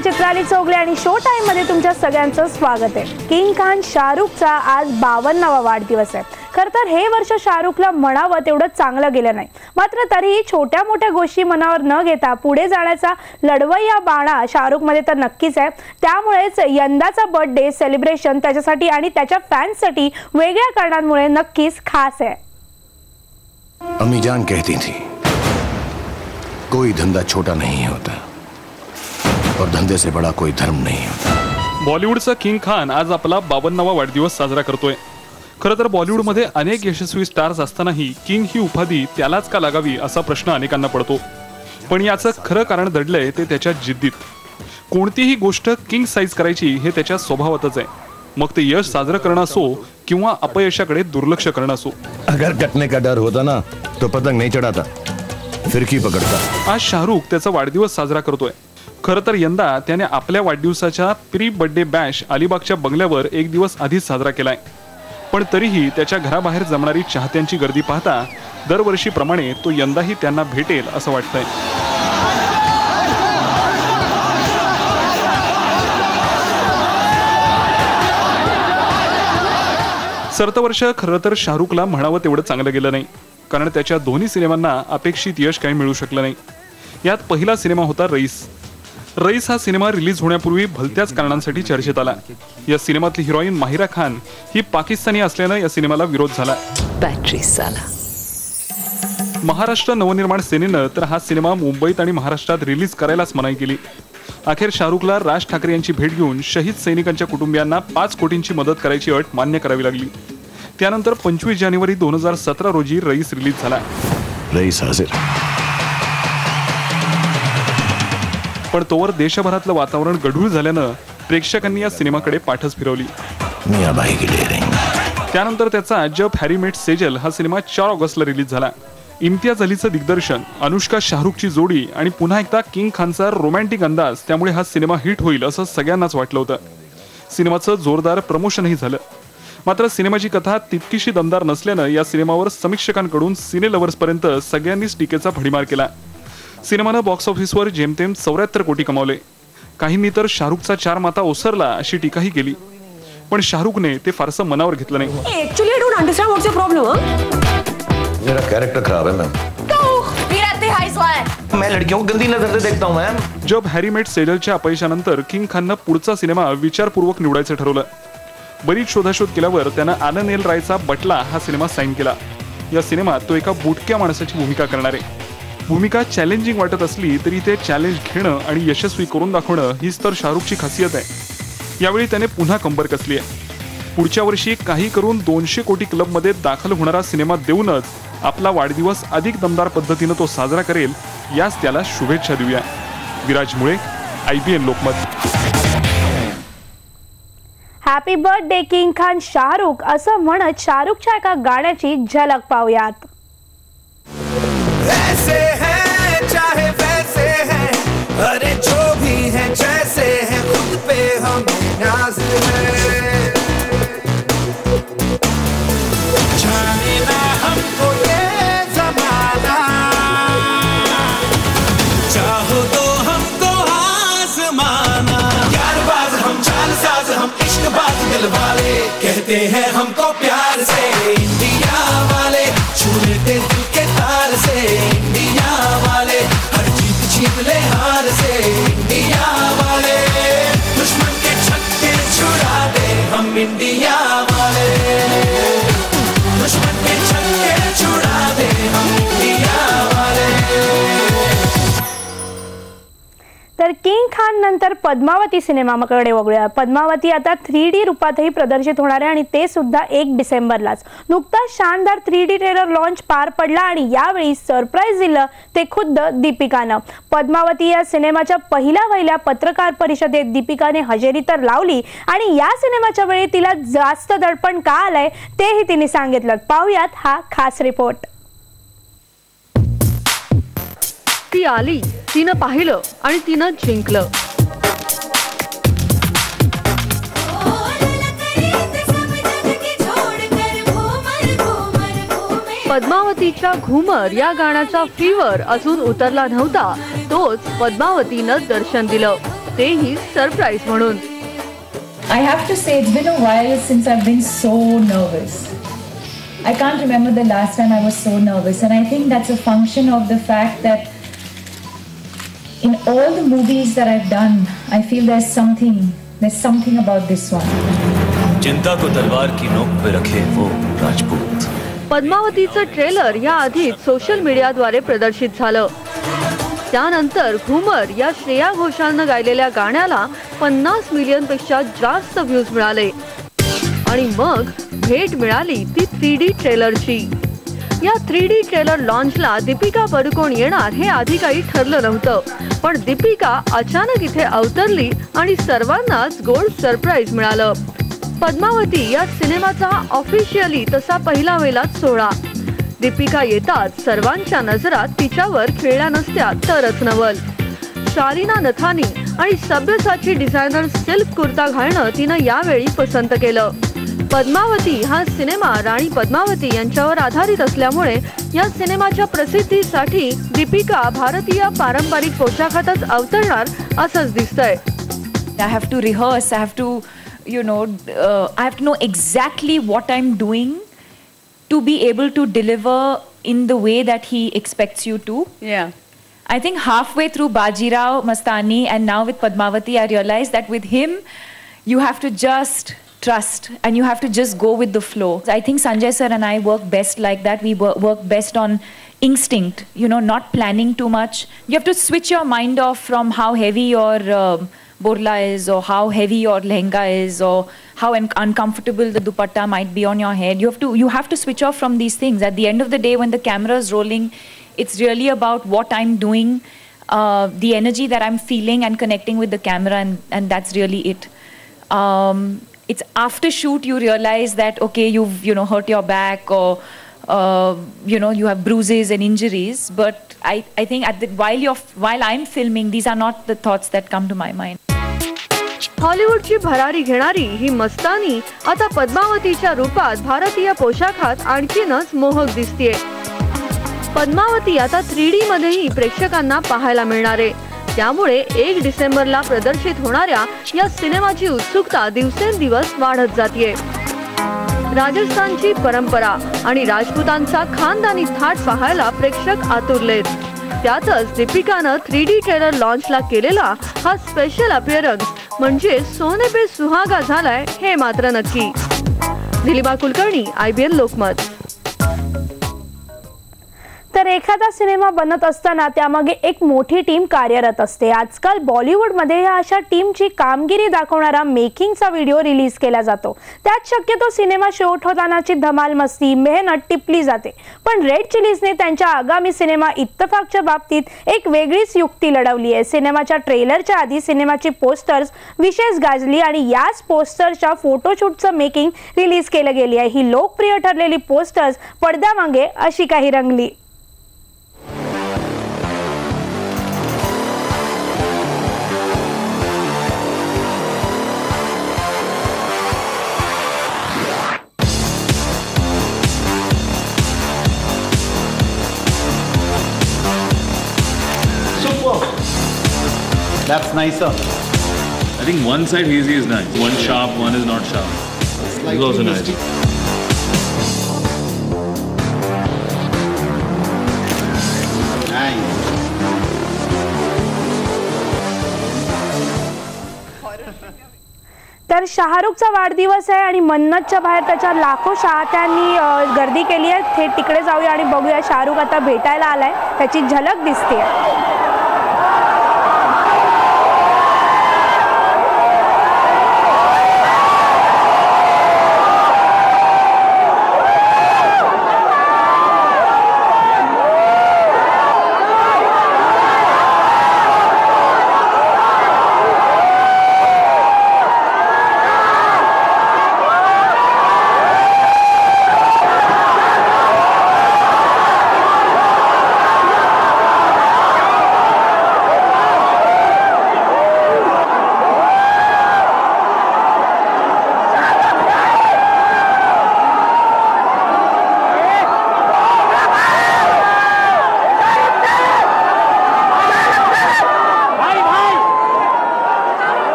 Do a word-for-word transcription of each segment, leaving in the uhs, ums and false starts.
चित्राली चौगले आणि show time मध्ये तुमच्या सगळ्यांचं स्वागत आहे। किंग खान शाहरुखचा आज बावन्नावा वाढदिवस आहे। खरं तर हे वर्ष शाहरुखला म्हणावं तेवढं चांगलं गेलं नाही, मात्र तरीही छोट्या मोठ्या गोष्टी मनावर न घेता पुढे जाण्याचा लढवय्या बाणा शाहरुख मध्ये तर नक्कीच आहे। त्यामुळेच यंदाचा बर्थडे सेलिब्रेशन त्याच्यासाठी आणि त्याच्या फॅन्ससाठी वेगळ्या कारणांमुळे नक्कीच खास आहे। अम्मी जान कहती थी कोई धंधा छोटा नहीं होता और धंधे से बड़ा कोई धर्म नहीं होता। बॉलिवूडचा किंग खान आज आपला बावन्नावा वाढदिवस साजरा करतोय। खरं तर बॉलिवूडमध्ये अनेक यशस्वी स्टार्स असतानाही किंग ही उपाधी त्यालाच का लागावी असा प्रश्न अनेकांना पडतो, पण याचं खरं कारण दडलंय ते त्याच्या जिद्दीत। कोणतीही गोष्ट किंग साइज करायची हे त्याच्या स्वभावातच आहे, मग ते यश साजरं करणं असो किंवा अपयशाकडे दुर्लक्ष करणं असो। अगर कटने का डर होता ना तो पतंग नहीं चढ़ाता, फिरकी पकडता। आज शाहरुख त्याचा वाढदिवस साजरा करतोय। खरं तर यंदा त्याने आपल्या वाढदिवसाच्या प्री बर्थडे बॅश अलिबागच्या बंगल्यावर एक दिवस आधीच साजरा केलाय, पण तरीही त्याच्या घराबाहेर जमणारी चाहत्यांची गर्दी पाहता दरवर्षीप्रमाणे तो यंदाही त्यांना भेटेल असं वाटतंय। सरतं वर्ष खरं तर शाहरुखला म्हणावं तेवढं चांगलं गेलं नाही, कारण त्याच्या दोन्ही सिनेमांना अपेक्षित यश काही मिळू शकलं नाही। यात पहिला सिनेमा होता रईस। रईस हा सिनेमा रिलीज होण्यापूर्वी भलत्याच कारणांसाठी चर्चेत आला। या सिनेमातली हिरोईन माहिरा खान ही पाकिस्तानी असल्यानं या सिनेमाला विरोध झाला। बॅटरी साला महाराष्ट्र नवनिर्माण सेनेनं तर हा सिनेमा मुंबईत आणि महाराष्ट्रात रिलीज करायलाच मनाई केली। अखेर शाहरुखला राज ठाकरे यांची भेट घेऊन शहीद सैनिकांच्या कुटुंबियांना पाच कोटींची मदत करायची अट मान्य करावी लागली। त्यानंतर पंचवीस जानेवारी दोन हजार सतरा रोजी रईस रिलीज झाला। रईस हाजिर। पण तोवर देशभरातलं वातावरण गढूळ झाल्यानं प्रेक्षकांनी या सिनेमाकडे पाठच फिरवली। मियाबाई की ले रहेंगे। त्यानंतर त्याचा जब हॅरी मेट सेजल हा सिनेमा चार ऑगस्टला रिलीज झाला। इम्तियाज अलीचं दिग्दर्शन, अनुष्का शाहरुखची जोडी आणि पुन्हा एकदा किंग खानचा रोमॅन्टिक अंदाज, त्यामुळे हा सिनेमा हिट होईल असं सगळ्यांनाच वाटलं होतं। सिनेमाचं जोरदार प्रमोशनही झालं, मात्र सिनेमाची कथा तितकीशी दमदार नसल्यानं या सिनेमावर समीक्षकांकडून सिने लव्हर्स पर्यंत सगळ्यांनीच टीकेचा भडीमार केला। सिनेमानं बॉक्स ऑफिसवर जेमतेम चौऱ्याहत्तर कोटी कमावले। काहींनी तर शाहरुखचा चार माता ओसरला अशी टीकाही केली, पण शाहरुखने ते फारसं मनावर घेतलं नाही। Actually I don't understand what's your problem. मेरा कैरेक्टर खराब है मैम। मेरा तिहाई है। मैं लड़कियों को गंदी नजर से देखता हूं मैम। जब हॅरी मेट सेजलच्या अपयशानंतर किंग खाननं पुढचा सिनेमा विचारपूर्वक निवडायचं ठरवलं। बरीच शोधाशोध केल्यावर त्यानं आनंद एल रायचा बटला हा सिनेमा साईन केला। या सिनेमात तो एका बुटक्या माणसाची भूमिका करणार आहे। भूमिका चॅलेंजिंग वाटत असली तरी ते चॅलेंज घेणं आणि यशस्वी करून दाखवणं हीच तर शाहरुखची खासियत आहे। यावेळी त्याने पुन्हा कंबर कसली आहे। पुढच्या वर्षी काही करून दोनशे कोटी क्लबमध्ये दाखल होणारा सिनेमा देऊनच आपला वाढदिवस अधिक दमदार पद्धतीनं तो साजरा करेल, यास त्याला शुभेच्छा देऊया। Viraj Mule, IBN Lokmat. Happy birthday king Khan Shahrukh असं म्हणत शाहरुखच्या एका गाण्याची झलक पाहूयात। ऐसे हैं चाहे वैसे हैं, अरे जो भी हैं जैसे हैं, खुद पे हम नाज है। जाने ना हमको ये जमाना, चाहो तो हमको आजमाना। यारबाज हम, चालसाज हम, इश्कबाज दिल वाले, कहते हैं हमको प्यार से इंडिया वाले, छू लेते दिल के तार से इंडिया वाले, हर जीत जीत ले हार से इंडिया वाले, दुश्मन के छक्के छुड़ा दे हम इंडिया वाले, दुश्मन के छक्के छुड़ा दे हम इंडिया वाले। तर किंग खान नंतर पद्मावती सिनेमाकडे वळूया। पद्मावती आता थ्री डी रूपातही प्रदर्शित होणार आहे आणि ते सुद्धा एक डिसेंबरलाच। नुकताच शानदार थ्री डी ट्रेलर लॉन्च पार पडला आणि यावेळी सरप्राईज दिलं ते खुद्द दीपिकानं। पद्मावती या सिनेमाच्या पहिल्या वहिल्या पत्रकार परिषदेत दीपिकाने हजेरी तर लावली आणि या सिनेमाच्या वेळी तिला जास्त दडपण का आलंय तेही तिने सांगितलं। पाहूयात हा खास रिपोर्ट। ती आली, तिनं पाहिलं आणि तिनं जिंकलं। पद्मावतीच्या घुमर या गाण्याचा फीवर अजून उतरला नव्हता, तोच पद्मावतीनं दर्शन दिलं। तेही सरप्राईज म्हणून. I have to say it's been a while since I've been so nervous. I can't remember the last time I was so nervous, and I think that's a function of the fact that in all the movies that I've done, I feel there's something, there's something about this one. चिंता को तलवार की नोक पे रखे वो Rajput. पद्मावतीचं trailer या आधीच social मीडियाद्वारे प्रदर्शित झालं. त्यानंतर घुमर या श्रेया घोषालनं गायलेल्या गाण्याला पन्नास मिलियन पेक्षा जास्त व्ह्यूज मिळाले आणि मग भेट मिळाली ती थ्री डी ट्रेलरची. या थ्री डी ट्रेलर लॉन्चला दीपिका पडुकोण येणार हे आधी काही ठरलं नव्हतं, पण दीपिका अचानक इथे अवतरली आणि सर्वांनाच गोड सरप्राईज मिळालं. पद्मावती या सिनेमाचा ऑफिशियली तसा पहिला वेलाच सोहळा. दीपिका येतात सर्वांच्या नजरात तिच्यावर खेळल्या नसत्या तरच नवल. शालिना नथानी आणि सभ्यसाची डिझायनर सिल्क कुर्ता घालणं तिनं यावेळी पसंत केलं. पद्मावती हा सिनेमा राणी पद्मावती यांच्यावर आधारित असल्यामुळे या सिनेमाच्या प्रसिद्धीसाठी दीपिका भारतीय पारंपरिक पोशाखातच अवतरणार असंच दिसतंय. I have to rehearse, I have to, you know, uh, I have to know exactly what I'm doing to be able to deliver in the way that he expects you to. Yeah. I think halfway through Bajirao, Mastani, and now with Padmavati, I realized that with him, you have to just trust and you have to just go with the flow. I think Sanjay sir and I work best like that. We work, work best on instinct, you know, not planning too much. You have to switch your mind off from how heavy your uh, borla is, or how heavy your lehenga is, or how un uncomfortable the dupatta might be on your head. You have to you have to switch off from these things. At the end of the day, when the camera is rolling, it's really about what I'm doing, uh, the energy that I'm feeling and connecting with the camera, and, and that's really it. Um, it's after shoot you realize that, okay, you've, you know, hurt your back, or uh, you know, you have bruises and injuries. But I, I think at the, while you're while I'm filming, these are not the thoughts that come to my mind. हॉलिवूडची भरारी घेणारी ही मस्तानी आता पद्मावतीच्या रूपात भारतीय पोशाखात आणखीनच मोहक दिसतेय. पद्मावती आता थ्री डी मध्येही प्रेक्षकांना पाहायला मिळणार आहे. त्यामुळे एक डिसेंबरला प्रदर्शित होणाऱ्या या सिनेमाची उत्सुकता दिवसेंदिवस वाढत जातीये. राजस्थानची परंपरा आणि राजपूतांचा खानदानी थाट पाहायला प्रेक्षक आतुरलेत. त्यातच दीपिकानं थ्री डी ट्रेलर लॉन्चला केलेला हा स्पेशल अपिअरन्स म्हणजे सोने पे सुहागा झालाय हे मात्र नक्की. Diliba Kulkarni, I B N Lokmat. तर एखादा सिनेमा बनत असताना त्यामागे एक मोठी टीम कार्यरत असते. आजकाल बॉलिवूडमध्ये या अशा टीमची कामगिरी दाखवणारा मेकिंगचा व्हिडिओ रिलीज केला जातो. त्यात शक्यतो सिनेमा शूट होतानाची धमाल मस्ती मेहनत टिपली जाते. पण रेड चिलीजने त्यांच्या आगामी सिनेमा इत्तफाकच्या बाबतीत एक वेगळीच युक्ती लढवली आहे. सिनेमाच्या ट्रेलरच्या आधी सिनेमाची पोस्टर्स विशेष गाजली आणि याच पोस्टर्सच्या फोटोशूटचं मेकिंग रिलीज केलं गेली आहे. ही लोकप्रिय ठरलेली पोस्टर्स पडद्यामागे अशी काही रंगली. That's nicer. I think one side hazy is nice. One sharp, one is not sharp. This is also nice. Nice. तर शाहरुखचा वाढदिवस आहे आणि मन्नतच्या बाहेर त्याच्या लाखो चाहत्यांनी गर्दी केली आहे. थेट तिकडे जाऊया आणि बघूया शाहरुख आता भेटायला आलाय, त्याची झलक दिसते.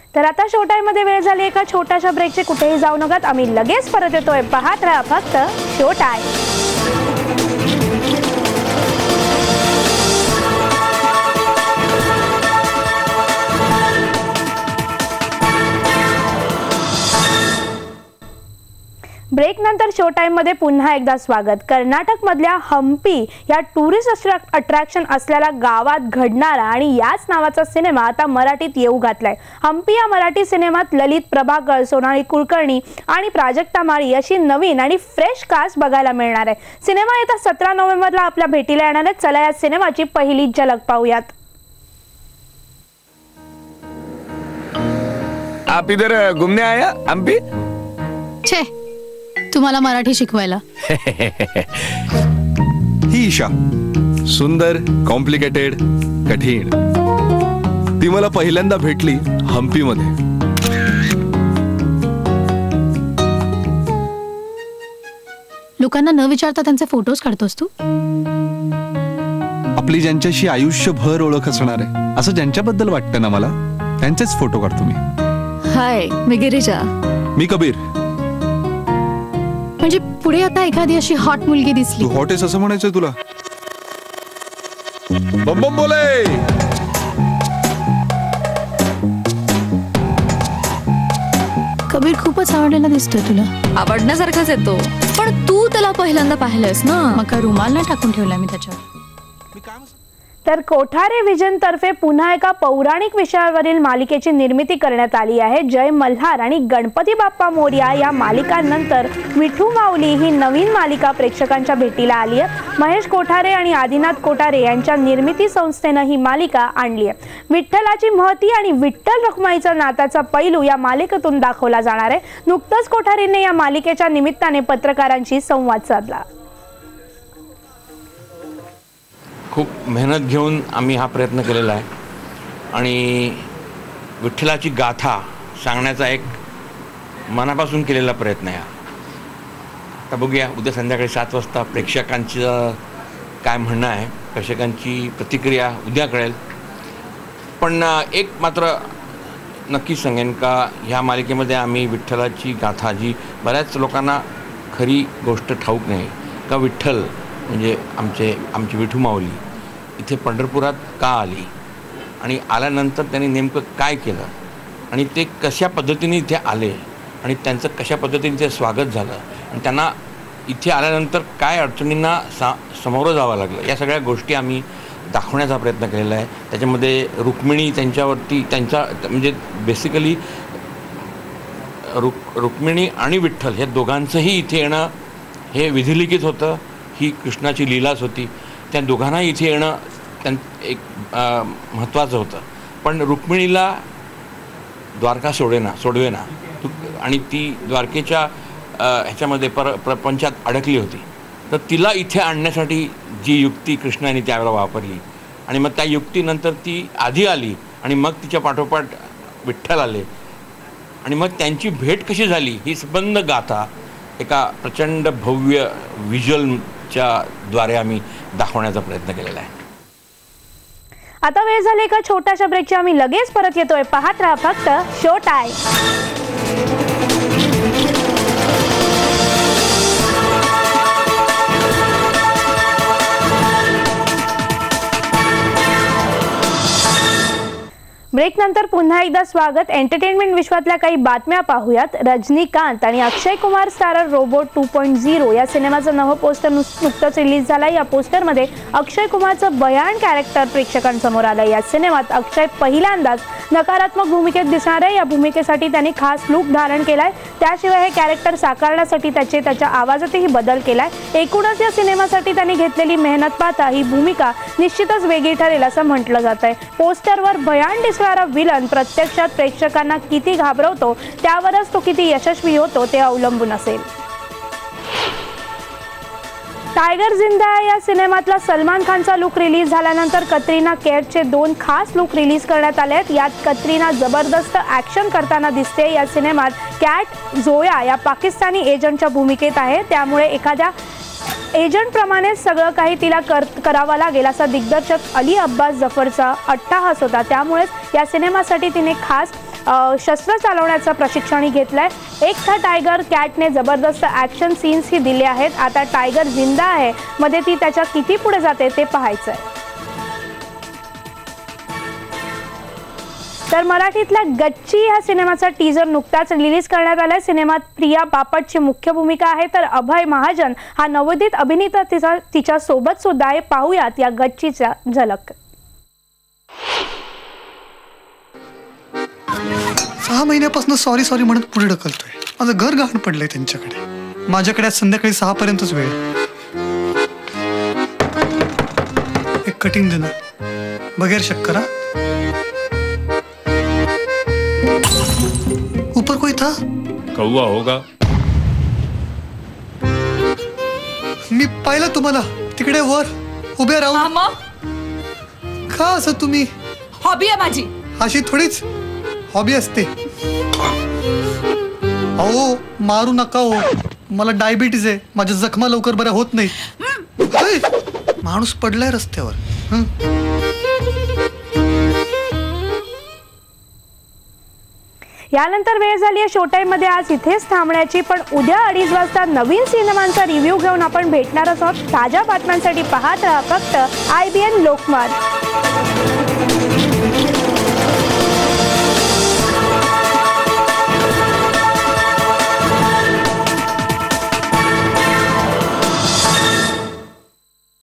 तर आता शो टाइम मध्ये वेळ झाली एका छोट्याशा ब्रेकची. कुठेही जाऊ नकात, आम्ही लगेच परत येतोय. पाहत राहा फक्त शो टाइम. ब्रेक नंतर शो टाइम मध्ये पुन्हा एकदा स्वागत. कर्नाटक मधल्या हम्पी या टुरिस्ट अट्रॅक्शन असलेल्या गावात घडणारा आणि याच नावाचा सिनेमा आता मराठीत येऊ घातलाय. हम्पी या मराठी सिनेमात ललित प्रभाकर, सोनाली कुलकर्णी आणि प्राजक्ता माळी अशी नवीन आणि फ्रेश कास्ट बघायला मिळणार आहे. सिनेमा येत्या सतरा नोव्हेंबरला आपल्या भेटीला येणार आहे. चला या सिनेमाची पहिली झलक पाहूयात. आप इधर घूमने आया हम्पी? छे, तुम्हाला मराठी शिकवायला. ही ईशा सुंदर, कॉम्प्लिकेटेड, कठीण. ती मला पहिल्यांदा भेटली हम्पी मध्ये. लोकांना न विचारता त्यांचे फोटोज काढतोस तू? आपली ज्यांच्याशी आयुष्यभर ओळख असणार आहे असं ज्यांच्याबद्दल वाटतं ना मला, त्यांचेच फोटो काढतो मी. हाय, मी गिरिजा. मी कबीर. म्हणजे पुढे आता एखादी अशी हॉट मुलगी दिसली. तू हॉट आहेस असं म्हणायचंय तुला? बम बम बोले. कबीर खूपच आवडलेला दिसतोय तुला. आवडण्यासारखाच येतो, पण तू त्याला पहिल्यांदा पाहिलंस ना. मग का रुमाल ना टाकून ठेवला मी त्याच्यावर? तर कोठारे विजन तर्फे पुन्हा एका पौराणिक विषयावरील मालिकेची निर्मिती करण्यात आली आहे. जय मल्हार आणि गणपती बाप्पा मोरया या मालिकांनंतर विठू माऊली ही नवीन मालिका प्रेक्षकांच्या भेटीला आली आहे. महेश कोठारे आणि आदिनाथ कोठारे यांच्या निर्मिती संस्थेनं ही मालिका आणली आहे. विठ्ठलाची महती आणि विठ्ठल रखुमाईचा नाताचा पैलू या मालिकेतून दाखवला जाणार आहे. नुकतंच कोठारेंनी या मालिकेच्या निमित्ताने पत्रकारांशी संवाद साधला. खूप मेहनत घेऊन आम्ही हा प्रयत्न केलेला आहे आणि विठ्ठलाची गाथा सांगण्याचा एक मनापासून केलेला प्रयत्न आहे. आता बघूया उद्या संध्याकाळी सात वाजता प्रेक्षकांचं काय म्हणणं आहे, प्रेक्षकांची प्रतिक्रिया उद्या कळेल. पण एक मात्र नक्कीच सांगेन का ह्या मालिकेमध्ये आम्ही विठ्ठलाची गाथा, जी बऱ्याच लोकांना खरी गोष्ट ठाऊक नाही का, विठ्ठल म्हणजे आमचे आमची विठू माऊली इथे पंढरपुरात का आली आणि आल्यानंतर त्यांनी नेमकं काय केलं आणि ते कशा पद्धतीने इथे आले आणि त्यांचं कशा पद्धतीने ते स्वागत झालं आणि त्यांना इथे आल्यानंतर काय अडचणींना सा सामोरं जावं लागलं, या सगळ्या गोष्टी आम्ही दाखवण्याचा प्रयत्न केलेला आहे. त्याच्यामध्ये रुक्मिणी त्यांच्यावरती त्यांच्या म्हणजे बेसिकली रुक रुक्मिणी आणि विठ्ठल हे दोघांचंही इथे येणं हे विधिलिखित होतं. ही कृष्णाची लीलाच होती. त्या दोघांना इथे येणं त्यां एक महत्त्वाचं होतं. पण रुक्मिणीला द्वारका सोडेना सोडवेना आणि ती द्वारकेच्या ह्याच्यामध्ये पर प्रपंचात अडकली होती. तर तिला इथे आणण्यासाठी जी युक्ती कृष्णाने त्यावेळेला वापरली आणि मग त्या युक्तीनंतर ती आधी आली आणि मग तिच्या पाठोपाठ विठ्ठल आले आणि मग त्यांची भेट कशी झाली ही संबंध गाथा एका प्रचंड भव्य व्हिज्युअलच्या द्वारे आम्ही दाखवण्याचा प्रयत्न केलेला आहे. आता वेळ झाली एका छोट्याशा ब्रेकची. आम्ही लगेच परत येतोय. पाहत राहा फक्त शो टाइम. ब्रेक नंतर पुन्हा एकदा स्वागत. एंटरटेनमेंट विश्वातल्या काही बातम्या पाहूयात. रजनीकांत आणि Akshay Kumar starrer robot two point zero या सिनेमाचं नवं पोस्टर नुकतंच रिलीज झालं. या पोस्टरमध्ये अक्षय कुमारचं भयान कॅरेक्टर प्रेक्षकांसमोर आलं. या सिनेमात अक्षय पहिल्यांदाच नकारात्मक भूमिकेत दिसणार आहे. या भूमिकेसाठी त्यांनी खास लुक धारण केलाय. त्याशिवाय हे कॅरेक्टर साकारण्यासाठी त्याचे त्याच्या आवाजातही बदल केलाय. एकूणच या सिनेमासाठी त्यांनी घेतलेली मेहनत पाहता ही भूमिका निश्चितच वेगळी ठरेल असं म्हटलं जात आहे. पोस्टरवर भयान दिसणारा विलन प्रत्यक्षात प्रेक्षकांना किती घाबरवतो त्यावरच तो किती यशस्वी होतो ते अवलंबून असेल. टायगर जिंदा है या सिनेमातला सलमान खानचा लुक रिलीज झाल्यानंतर कतरिना कैफचे दोन खास लुक रिलीज करण्यात आले आहेत. यात कतरिना जबरदस्त ॲक्शन करताना दिसते. या सिनेमात कॅट झोया या पाकिस्तानी एजंटच्या भूमिकेत आहे. त्यामुळे एखाद्या एजंटप्रमाणे सगळं काही तिला कर करावं लागेल असा दिग्दर्शक अली अब्बास जफरचा अट्टाहास होता. त्यामुळेच या सिनेमासाठी तिने खास शस्त्र चालवण्याचं प्रशिक्षणही घेतलंय. एक था टायगर कॅटने जबरदस्त ॲक्शन सीन्सही दिले आहेत. आता टायगर जिंदा आहे मध्ये ती त्याच्या किती पुढे जाते ते पाहायचंय. तर मराठीतल्या गच्ची ह्या सिनेमाचा टीजर नुकताच रिलीज करण्यात आलाय. सिनेमात प्रिया बापटची मुख्य भूमिका आहे तर अभय महाजन हा नवोदित अभिनेता तिचा तिच्या सोबत सुद्धा आहे. पाहूयात या गच्चीचा झलक. सहा महिन्यापासून सॉरी सॉरी म्हणत पुढे ढकलतोय. माझं घर गहाण पडलंय त्यांच्याकडे. माझ्याकडे आज संध्याकाळी सहा पर्यंतच वेळ. एक कटिंग देणार बगैर शक्कर. ऊपर कोई था? कौवा होगा. मी पाहिलं तुम्हाला तिकडे वर उभे राहून. का असं तुम्ही? हॉबी आहे माझी. अशी थोडीच हॉबी असते. अहो मारू नका हो. मला डायबिटीज आहे. माझ्या जखमा लवकर बऱ्या होत नाही. माणूस पडलाय रस्त्यावर. यानंतर वेळ झाली आहे शो टाइम मध्ये आज इथेच थांबण्याची. पण उद्या अडीच वाजता नवीन सिनेमांचा रिव्ह्यू घेऊन आपण भेटणार आहोत. ताज्या बातम्यांसाठी पाहत राहा फक्त आय बी एन लोकमत.